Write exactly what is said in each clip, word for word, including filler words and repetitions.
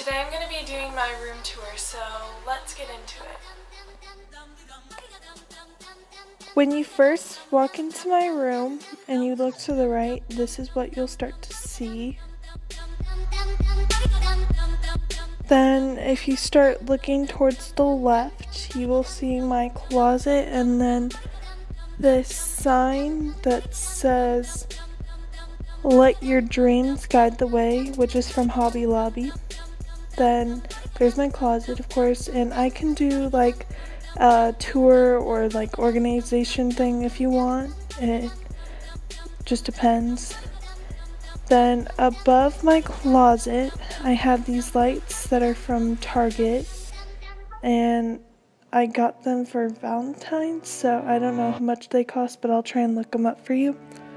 Today I'm going to be doing my room tour, so let's get into it. When you first walk into my room and you look to the right, this is what you'll start to see. Then if you start looking towards the left, you will see my closet and then this sign that says "Let your dreams guide the way," which is from Hobby Lobby. Then there's my closet, of course, and I can do like a tour or like organization thing if you want. It just depends. Then above my closet, I have these lights that are from Target, and I got them for Valentine's, so I don't know how much they cost, but I'll try and look them up for you.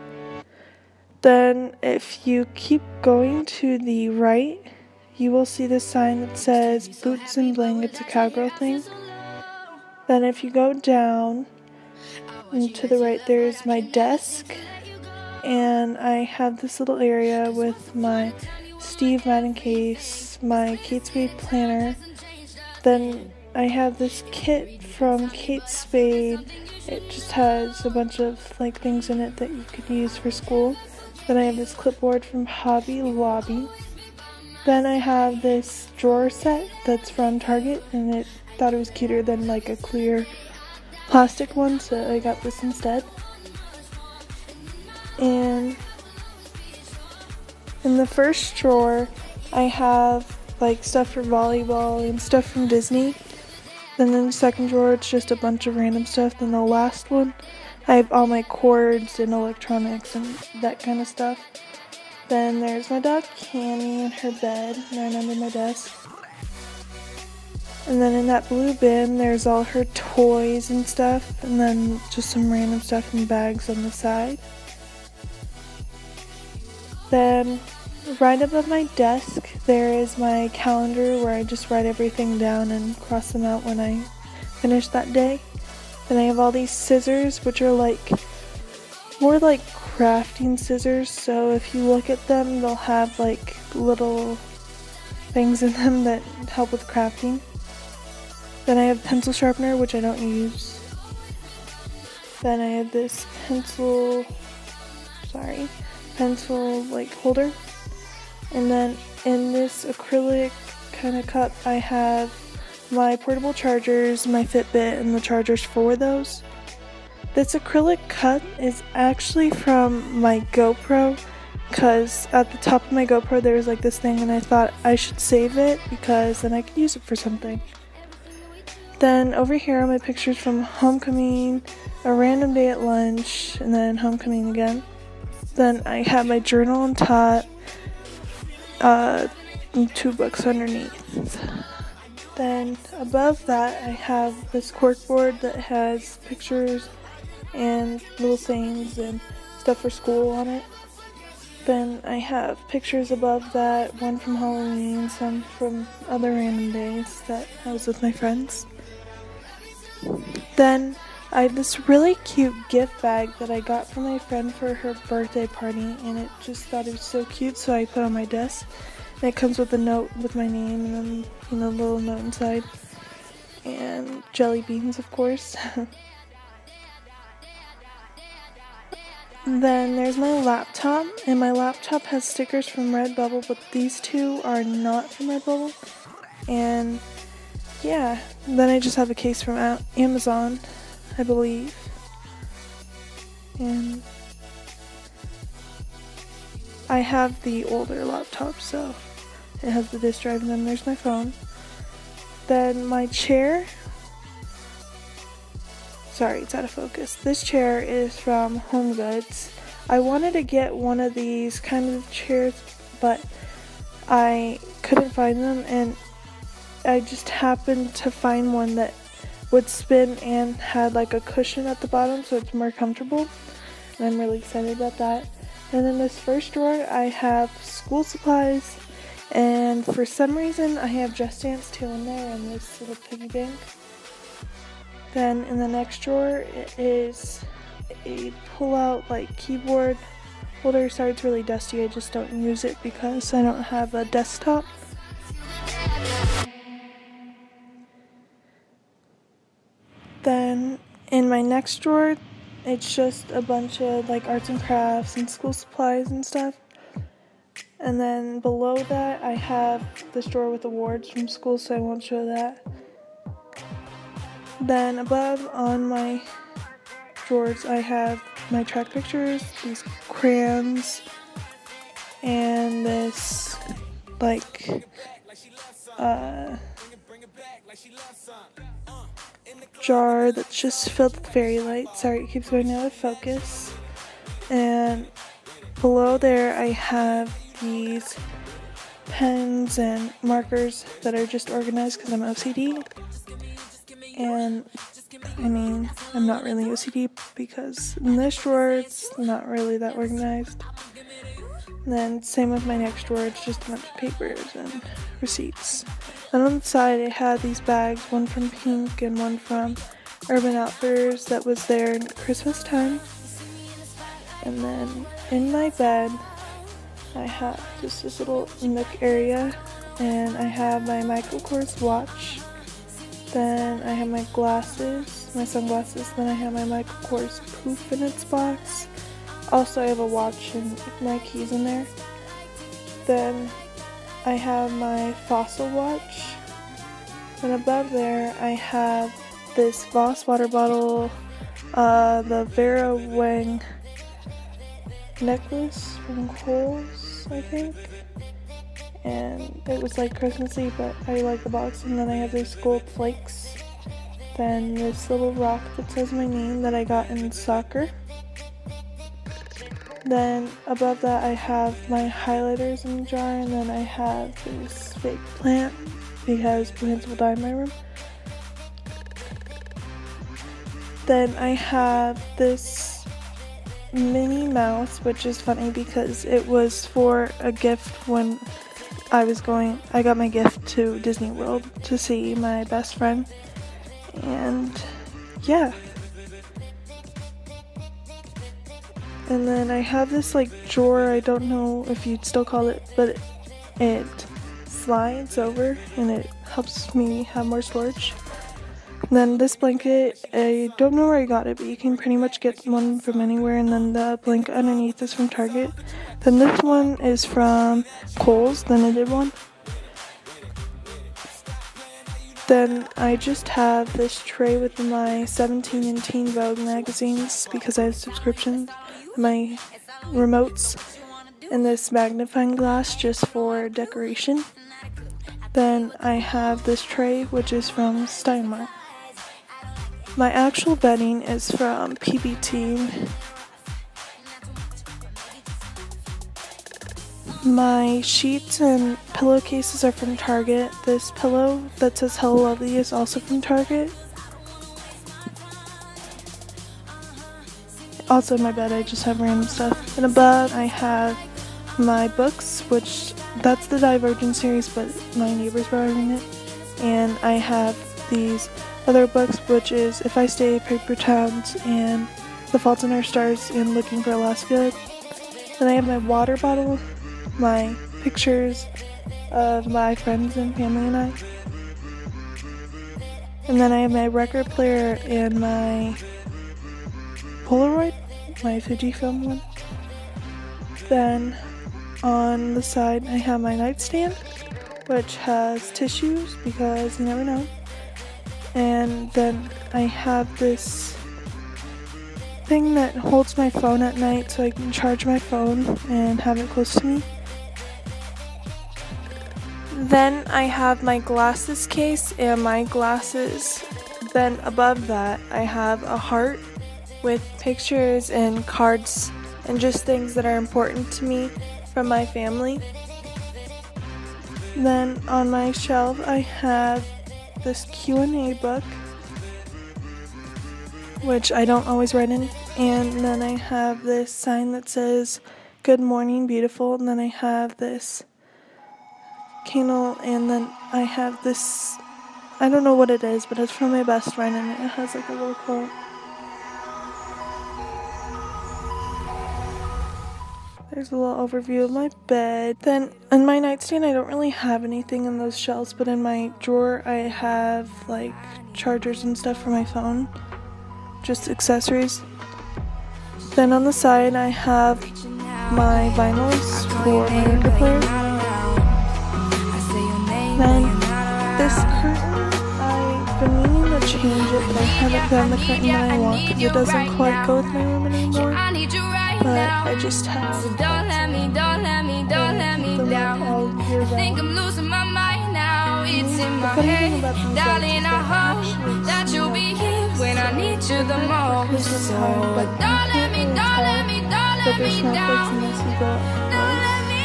Then if you keep going to the right, you will see this sign that says Boots and Bling. It's a cowgirl thing. Then if you go down and to the right, there's my desk, and I have this little area with my Steve Madden case, my Kate Spade planner. Then I have this kit from Kate Spade. It just has a bunch of like things in it that you could use for school. Then I have this clipboard from Hobby Lobby. Then I have this drawer set that's from Target, and it thought it was cuter than like a clear plastic one, so I got this instead. And in the first drawer, I have like stuff for volleyball and stuff from Disney. Then in the second drawer, it's just a bunch of random stuff. Then the last one, I have all my cords and electronics and that kind of stuff. Then there's my dog Cammy in her bed, right under my desk. And then in that blue bin, there's all her toys and stuff, and then just some random stuff in bags on the side. Then right above my desk, there is my calendar where I just write everything down and cross them out when I finish that day. Then I have all these scissors, which are like more like crafting scissors, so if you look at them, they'll have like little things in them that help with crafting. Then I have pencil sharpener, which I don't use. Then I have this pencil, sorry, pencil like holder. And then in this acrylic kind of cup, I have my portable chargers, my Fitbit, and the chargers for those. This acrylic cup is actually from my GoPro, because at the top of my GoPro there's like this thing, and I thought I should save it because then I could use it for something. Then over here are my pictures from homecoming, a random day at lunch, and then homecoming again. Then I have my journal on top, uh, and two books underneath. Then above that I have this corkboard that has pictures and little sayings and stuff for school on it. Then I have pictures above that, one from Halloween, some from other random days that I was with my friends. Then I have this really cute gift bag that I got from my friend for her birthday party, and it just thought it was so cute, so I put it on my desk. And it comes with a note with my name and then, you know, a little note inside. And jelly beans, of course. Then there's my laptop, and my laptop has stickers from Redbubble, but these two are not from Redbubble. And yeah, then I just have a case from Amazon, I believe. And I have the older laptop, so it has the disk drive, and then there's my phone. Then my chair, sorry, it's out of focus. This chair is from HomeGoods. I wanted to get one of these kind of chairs, but I couldn't find them, and I just happened to find one that would spin and had like a cushion at the bottom, so it's more comfortable, and I'm really excited about that. And in this first drawer, I have school supplies, and for some reason, I have Just Dance two in there and this little piggy bank. Then in the next drawer, it is a pull-out like keyboard holder. Sorry, it's really dusty. I just don't use it because I don't have a desktop. Then in my next drawer, it's just a bunch of like arts and crafts and school supplies and stuff. And then below that, I have this drawer with awards from school, so I won't show that. Then above on my drawers, I have my track pictures, these crayons, and this like uh, jar that's just filled with fairy lights. Sorry, it keeps going out of focus. And below there, I have these pens and markers that are just organized because I'm O C D. And I mean, I'm not really O C D because in this drawer it's not really that organized. And then same with my next drawer, it's just a bunch of papers and receipts. And on the side I had these bags, one from Pink and one from Urban Outfitters that was there in Christmas time. And then in my bed I have just this little nook area, and I have my Michael Kors watch. Then I have my glasses, my sunglasses. Then I have my Michael Kors poof in its box. Also, I have a watch and my keys in there. Then I have my Fossil watch. And above there, I have this Voss water bottle, uh, the Vera Wang necklace from Kohl's, I think. And it was like Christmassy, but I like the box. And then I have these gold flakes. Then this little rock that says my name that I got in soccer. Then above that I have my highlighters in a jar, and then I have this fake plant because plants will die in my room. Then I have this Minnie Mouse, which is funny because it was for a gift when I was going, I got my gift to Disney World to see my best friend. And yeah. And then I have this like drawer, I don't know if you'd still call it, but it, it slides over and it helps me have more storage. And then this blanket, I don't know where I got it, but you can pretty much get one from anywhere. And then the blanket underneath is from Target. Then this one is from Kohl's, the knitted one. Then I just have this tray with my seventeen and Teen Vogue magazines because I have subscriptions, my remotes, and this magnifying glass just for decoration. Then I have this tray which is from Stein Mart. My actual bedding is from P B T. My sheets and pillowcases are from Target. This pillow that says Hello Lovely is also from Target. Also in my bed I just have random stuff. And above I have my books, which that's the Divergent series, but my neighbor's borrowing it. And I have these other books, which is If I Stay, Paper Towns, and The Fault in Our Stars, and Looking for Alaska. Then I have my water bottle, my pictures of my friends and family and I. And then I have my record player and my Polaroid, my Fujifilm one. Then on the side I have my nightstand, which has tissues because you never know. And then I have this thing that holds my phone at night so I can charge my phone and have it close to me. Then I have my glasses case and my glasses. Then above that I have a heart with pictures and cards and just things that are important to me from my family. Then on my shelf I have this Q and A book, which I don't always write in, and then I have this sign that says Good Morning Beautiful, and then I have this candle, and then I have this, I don't know what it is, but it's from my best friend and it has like a little quote. there's a little overview of my bed. Then in my nightstand, I don't really have anything in those shelves, but in my drawer, I have like chargers and stuff for my phone, just accessories. Then on the side, I have my vinyls for my record player. Then this curtain, I've been meaning to change it, but I haven't found the curtain that I want because it doesn't quite go with my room anymore. But I just have to don't let me, don't let me, don't let me down. I think I'm losing my mind now. It's in my head, darling. I hope that you'll be here when I need you the most. So don't let me, don't let me, don't let me down. Don't let me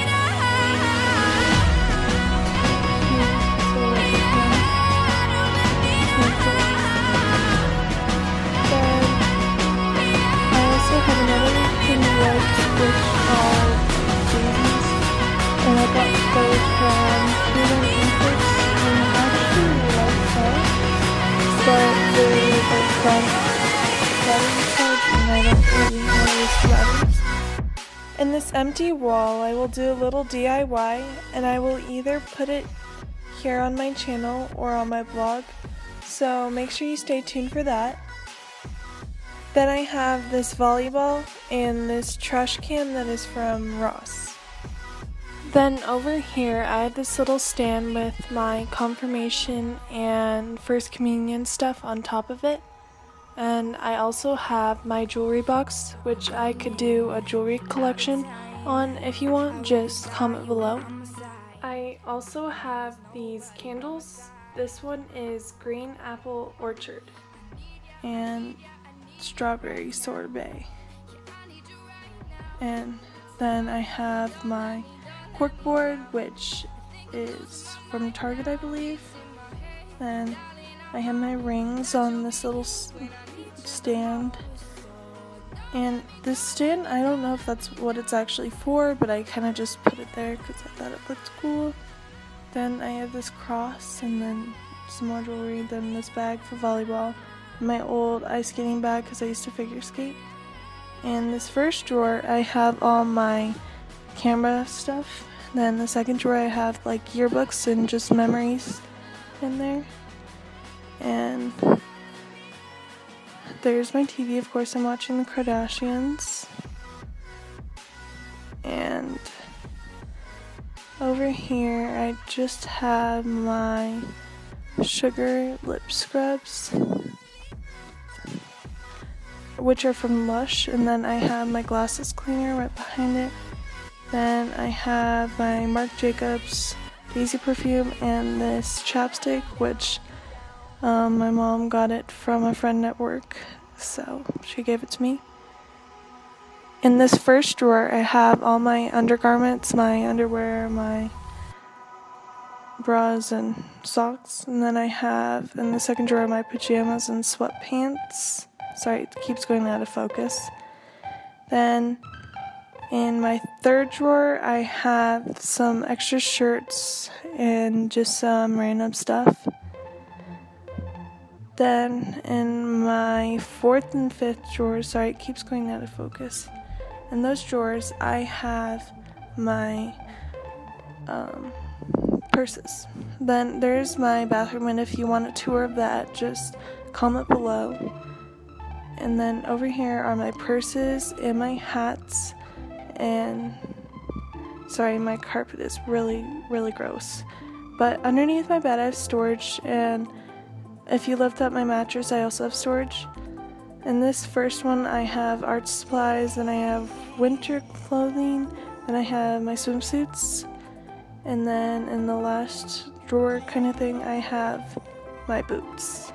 which are these, and I got those from Cuban Imports, and I actually like them, but they're like from battery charge, and I don't really want to use batteries. In this empty wall, I will do a little D I Y, and I will either put it here on my channel or on my blog, so make sure you stay tuned for that. Then I have this volleyball and this trash can that is from Ross. Then over here I have this little stand with my confirmation and first communion stuff on top of it. And I also have my jewelry box, which I could do a jewelry collection on. If you want, just comment below. I also have these candles. This one is Green Apple Orchard and Strawberry Sorbet. And then I have my corkboard, which is from Target, I believe. Then I have my rings on this little stand. And this stand, I don't know if that's what it's actually for, but I kind of just put it there because I thought it looked cool. Then I have this cross, and then some more jewelry, then this bag for volleyball, my old ice skating bag because I used to figure skate. And this first drawer, I have all my camera stuff. Then the second drawer, I have like yearbooks and just memories in there. And there's my T V, of course. I'm watching the Kardashians. And over here, I just have my sugar lip scrubs, which are from Lush, and then I have my glasses cleaner right behind it. Then I have my Marc Jacobs Daisy perfume and this chapstick, which um, my mom got it from a friend at work, so she gave it to me. In this first drawer, I have all my undergarments, my underwear, my bras and socks, and then I have in the second drawer my pajamas and sweatpants. Sorry, it keeps going out of focus. Then in my third drawer, I have some extra shirts and just some random stuff. Then in my fourth and fifth drawers, sorry, it keeps going out of focus. In those drawers, I have my um, purses. Then there's my bathroom, and if you want a tour of that, just comment below. And then over here are my purses and my hats, and sorry, my carpet is really, really gross. But underneath my bed I have storage, and if you lift up my mattress, I also have storage. In this first one I have art supplies, and I have winter clothing, and I have my swimsuits. And then in the last drawer kind of thing, I have my boots.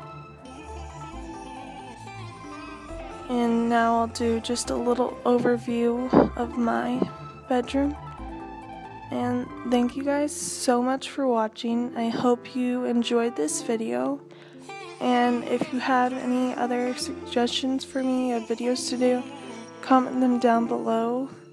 And now I'll do just a little overview of my bedroom. And thank you guys so much for watching. I hope you enjoyed this video. And if you have any other suggestions for me of videos to do, comment them down below.